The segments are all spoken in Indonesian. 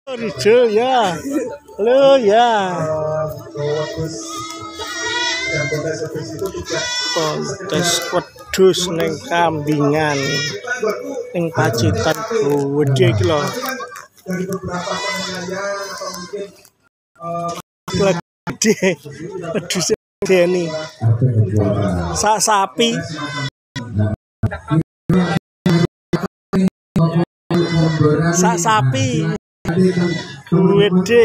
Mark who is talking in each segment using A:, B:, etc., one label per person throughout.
A: Rijo ya, lo ya. Kontes wedhus neng Kambingan, neng Pacitan gede iki lho. Gede, wedhus gede nih. Sak sapi. Sak sapi. Gede.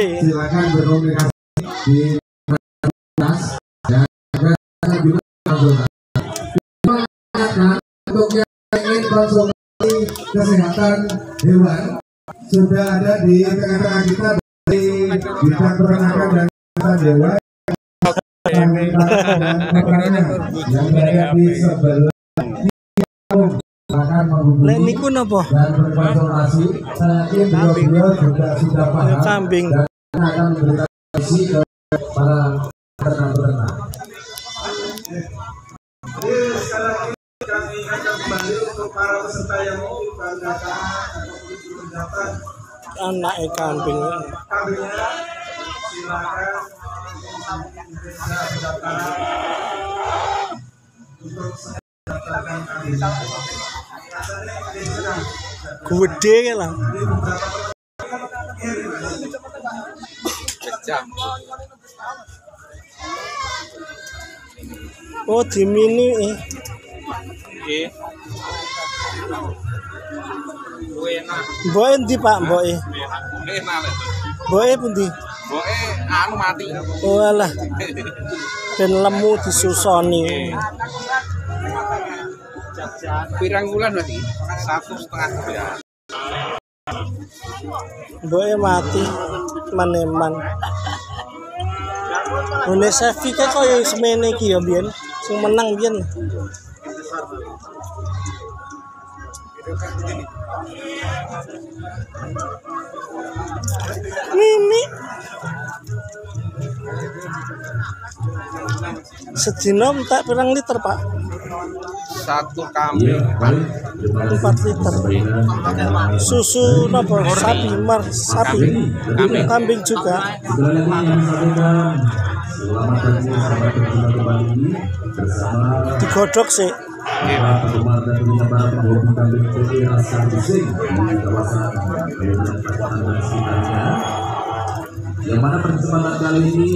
B: Untuk yang ingin konsultasi kesehatan hewan sudah ada di tengah-tengah kita dari bidang peternakan dan kesehatan hewan yang berada di sebelah akan menghubungi dan berkonsultasi. Saya yakin beliau juga sudah paham
A: kambing
B: dan akan memberikan solusi ke para peternak-peternak. Kami akan kembali untuk para peserta yang mau dibanggakan ataupun datang
A: anak kambing.
B: Kambingnya silakan bisa mendaftar untuk mendaftarkan kambing.
A: Gede lah. Oh di mini Boe ndi Pak Boe? Boe pundi?
C: Boe anu mati.
A: Oh alah. Ben lemu disusoni.
C: Pirang bulan berarti? 1,5 bulan.
A: Boe mati maneman. Bone Sevi kae koyo semene iki ya mbiyen, sing menang mbiyen. Mimi sedina tak pirang liter Pak?
C: 1 kambing
A: 4 liter. Susu napa sapi sapi kambing juga. Digodok sih.
B: Yang mana persembahan kali ini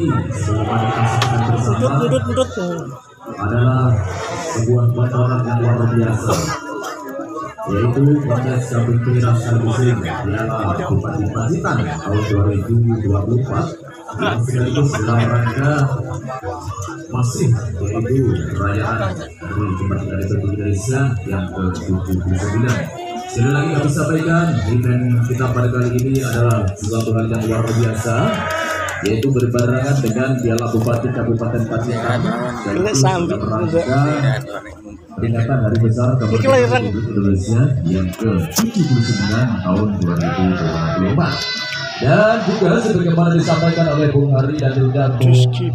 A: Dudut.
B: adalah sebuah bocoran yang luar biasa, yaitu kontes kambing peliharaan Sarbusin Piala Bupati Pacitan tahun 2024 yang sekaligus dalam rangka masih yaitu perayaan Hari Kemerdekaan Republik Indonesia yang ke-79. Sekali lagi kami sampaikan, event kita pada kali ini adalah sesuatu hal yang luar biasa, yaitu berbarengan dengan Piala Bupati Kabupaten Pacitan peringatan Hari Besar Kemerdekaan Republik Indonesia yang ke-79 tahun 2024. Dan juga sebagaimana disampaikan oleh Bung Hari dan juga Bung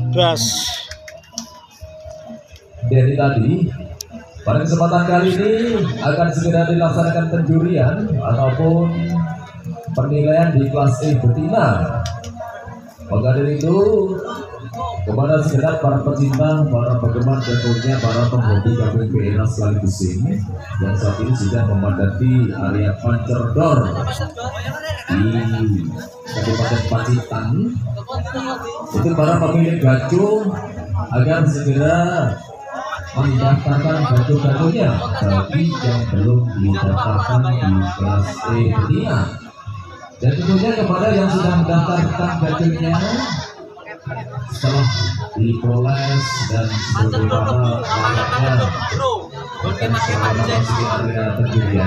B: Denny tadi, pada kesempatan kali ini akan segera dilaksanakan penjurian ataupun penilaian di kelas E betina. Maka dari itu, kepada segenap para pecinta, para penggemar dan tentunya para penghobi kambing peliharaan sekaligus ini yang saat ini sudah memadati area Pancerdor di Kabupaten Pacitan, itu para pemilik gacu agar segera mendaftarkan gacu-gacunya bagi yang belum didaftarkan di kelas E betina. Dan tentunya kepada yang sudah mendaftarkan gacunya setelah dipoles dan sebagaimana layaknya dan selama masih area penjurian,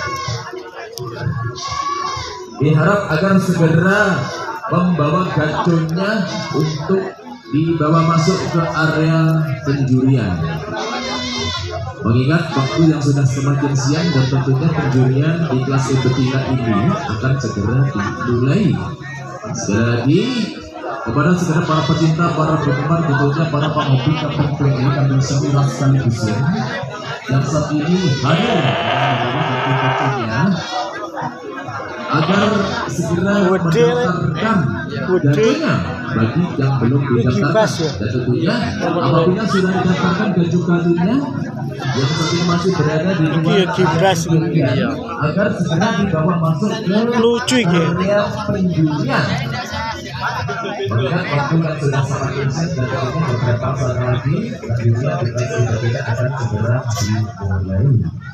B: diharap agar segera membawa gacunya untuk dibawa masuk ke area penjurian. Mengingat waktu yang sudah semakin siang dan tentunya penjurian di kelas E betina ini akan segera dimulai. Sekali lagi kepada segenap para pecinta, para penggemar, tentunya para penghobi kambing peliharaan sembilan sekaligus yang saat ini hadir membawa gacu-gacunya agar segera mendaftarkan gajahnya bagi yang belum didaftarkan. Dan tentunya apabila sudah didaftarkan gajah-gajahnya yang seperti masih berada di luar area agar segera dibawa masuk ke area penjurian. Melihat waktu yang sudah sangat instan dan tentunya beberapa saat lagi penjurian tidak akan segera dimulai.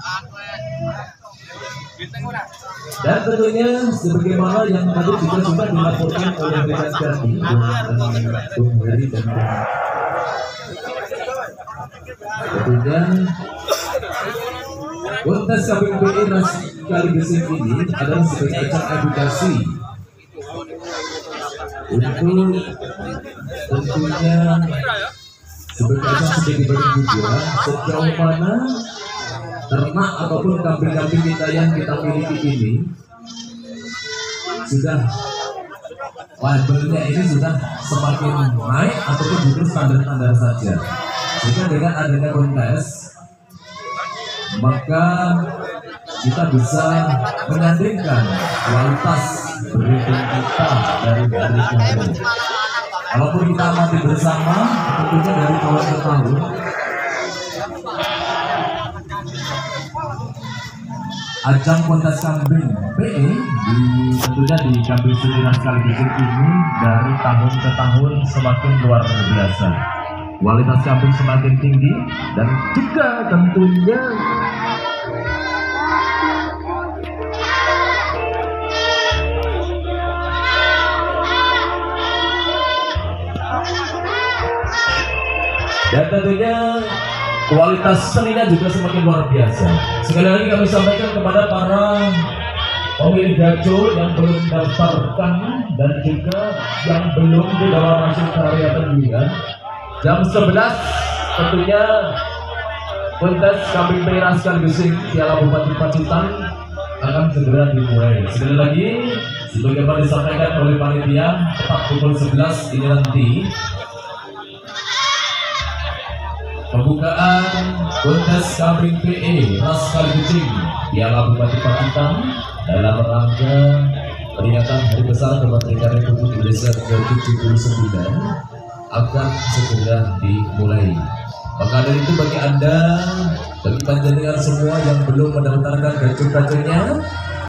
B: Dan tentunya sebagaimana yang tadi juga sudah dilaporkan oleh rekan kami Bung Heri dan tentunya kontes KPPI kali gesing ini adalah sebagai ajang edukasi untuk tentunya sebagai ajang sebagai bertujuan sejauh mana ternak ataupun kambing-kambing kita yang kita miliki ini sudah labelnya ini sudah semakin naik ataupun justru standar-standar saja. Sehingga dengan adanya kontes maka kita bisa menyandingkan kualitas berhitung kita dari hari ke hari. Walaupun kita amati bersama tentunya dari tahun ke tahun ajang kontes kambing PE tentunya di Kambing Sudirah sekaligus ini dari tahun ke tahun semakin luar biasa. Kualitas kambing semakin tinggi dan juga tentunya kualitas seninya juga semakin luar biasa. Sekali lagi kami sampaikan kepada para pemilik gajo yang belum daftarkan dan juga yang belum dibawa masuk ke area penjualan. Jam 11 tentunya kontes kambing merah sekaligus Piala Bupati Pacitan akan segera dimulai. Sekali lagi sebagaimana disampaikan oleh panitia tepat pukul 11 ini nanti pembukaan kontes kambing PE ras Kalikucing Piala Bupati Pacitan dalam rangka peringatan Hari Besar Kemerdekaan Republik Indonesia ke-79 akan segera dimulai. Maka dari itu bagi Anda, bagi panjenengan semua yang belum mendaftarkan gajah-gajahnya,